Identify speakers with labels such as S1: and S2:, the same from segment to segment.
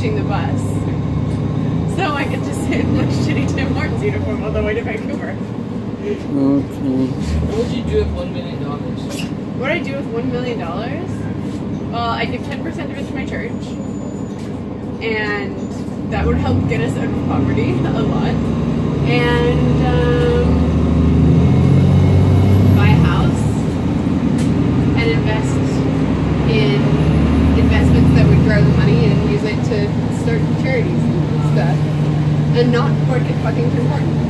S1: catching the bus. So I could just sit in my shitty Tim Hortons uniform all the way to Vancouver.
S2: Okay.
S3: What would you do with $1 million?
S1: What would I do with $1 million? Well, I give 10% of it to my church. And that would help get us out of poverty a lot. And buy a house. And invest in investments that would grow the money and use it to start charities and stuff. And not get fucking Tim Hortons.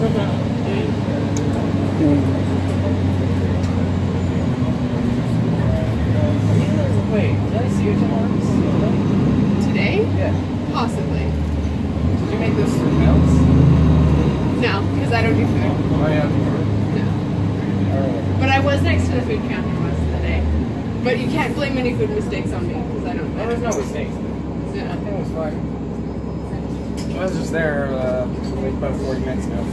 S3: Wait, did I see your Tim Hortons
S1: Today?
S3: Yeah.
S1: Possibly.
S3: Did you make those meals?
S1: No, because I don't do food.
S3: Oh, yeah.
S1: No. But I was next to the food counter most of the day. But you can't blame any food mistakes on me, because I don't.
S3: There was no mistakes.
S1: Yeah.
S3: I think it was fine. I was just there like about 40 minutes ago.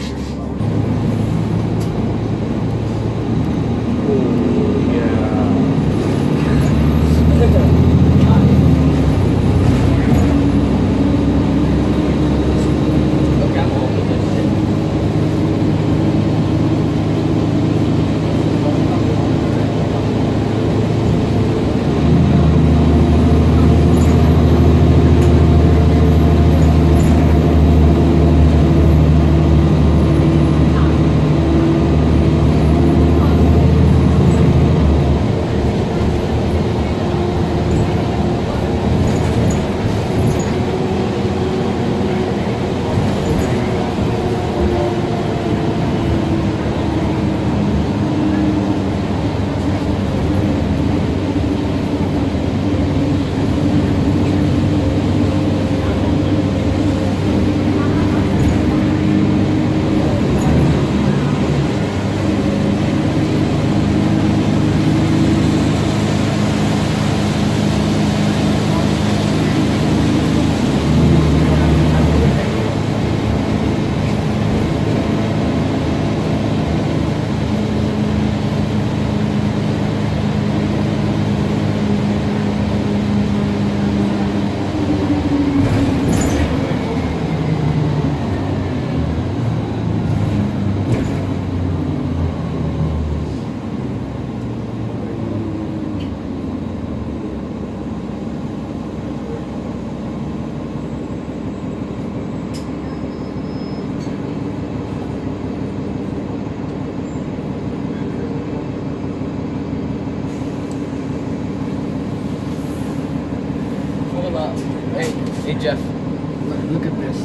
S3: Hey Jeff,
S2: Look at this.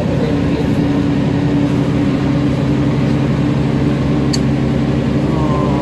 S2: Oh.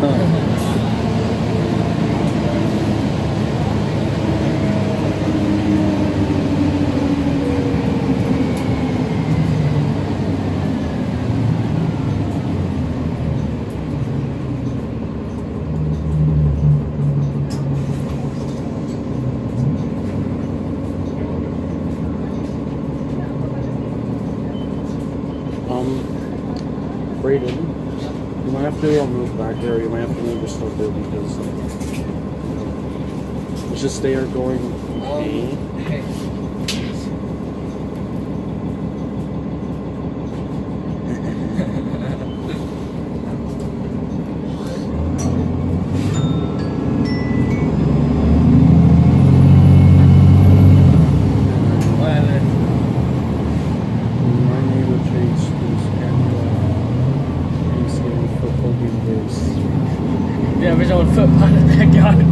S4: Brayden, you might have to move back there. You might have to move your stuff there because it's just they are going.
S3: Hey.
S2: Yeah, there's only football in the backyard.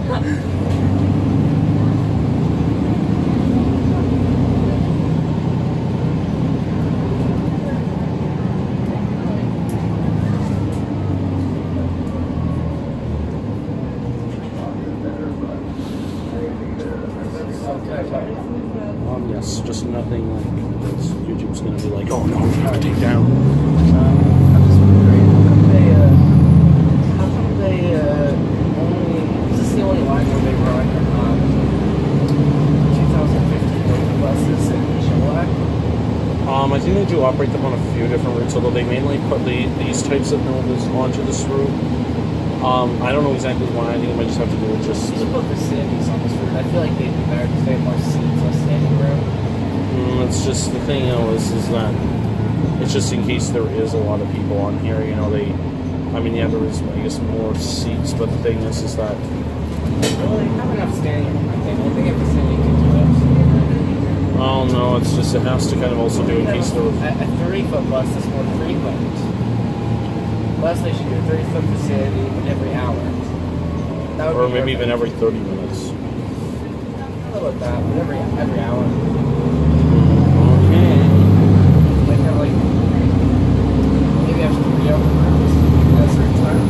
S4: Yes, just nothing like this. YouTube's gonna be like, oh no, we have to take down.
S3: I'm just wondering, how come they only, is this the only line where they run 2015 buses in Chilliwack?
S4: I think they do operate them on a few different routes, although they mainly put these types of nobles onto this route. I don't know exactly why. I think it might just have to do with just
S3: put the cities on this route. I feel like they'd be better because they have more seats, less standing room.
S4: It's just the thing, you know, is that it's just in case there is a lot of people on here. You know, I mean, yeah, there is, I guess, more seats, but the thing is that.
S3: Well, they have enough standing room. I think if the city can do it.
S4: Oh no, it's just it has to kind of also do in case there was
S3: a 30-foot bus is more frequent. Plus, they should do a 30-foot facility every hour.
S4: Or maybe even every 30 minutes.
S3: I don't know about that, but every hour.
S4: Okay.
S3: Like have maybe have 3 open rooms at a certain time.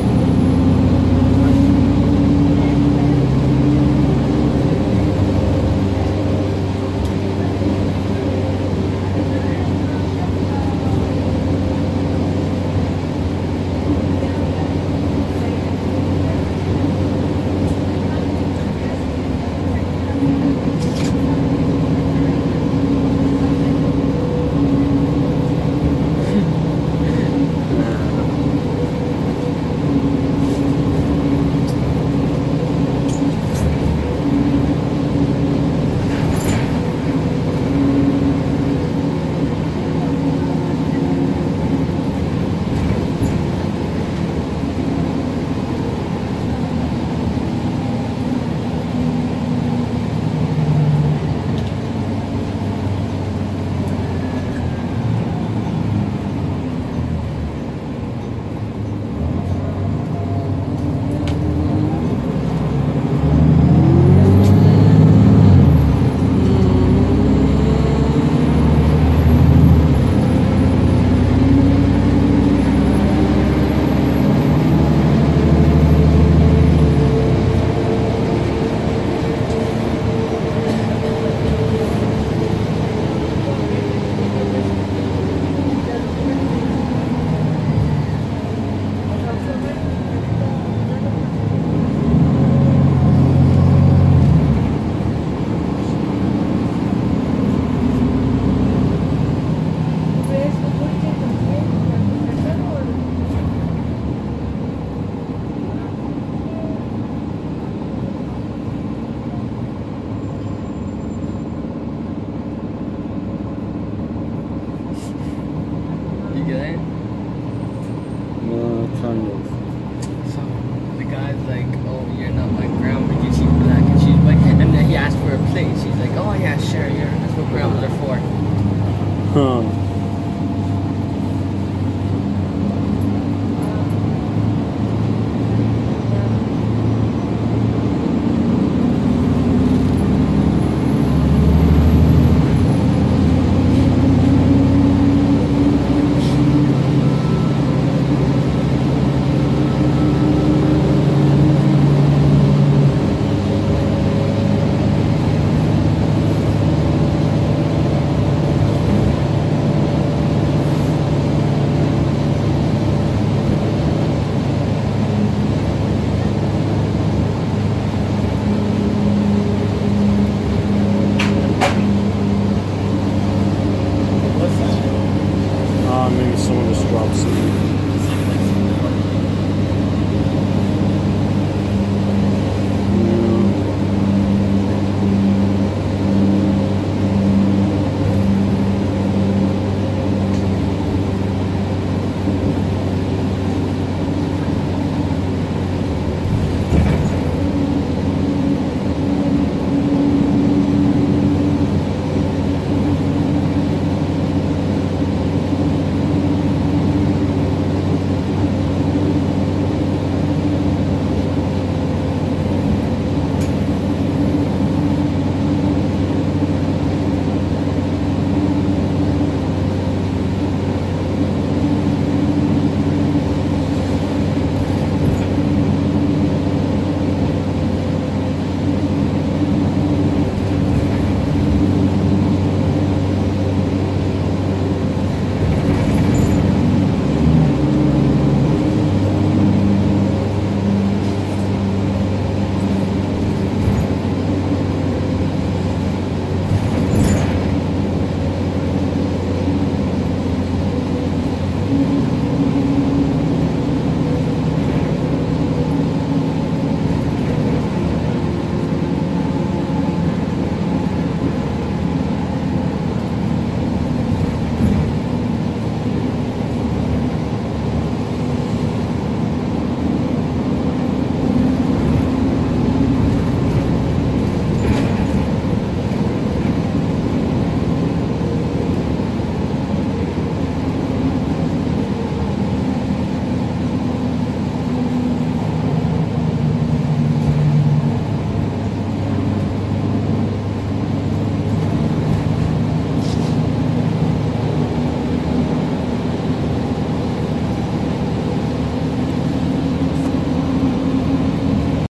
S2: So the guy's like, oh, you're not